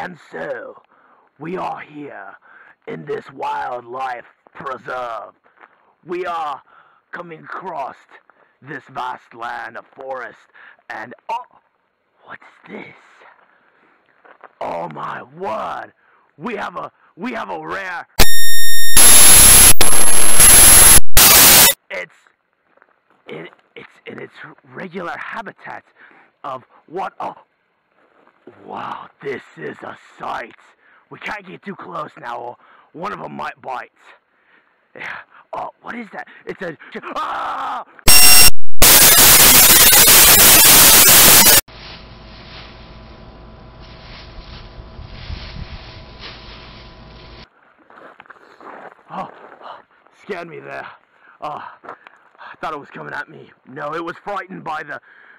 And so, we are here in this wildlife preserve. We are coming across this vast land of forest, and oh, what's this? Oh my word! We have a rare. It's in its regular habitat of what? Oh, wow! This is a sight. We can't get too close now, or one of them might bite. Yeah. Oh, what is that? It's a. Ah! Oh, scared me there. Oh, I thought it was coming at me. No, it was frightened by the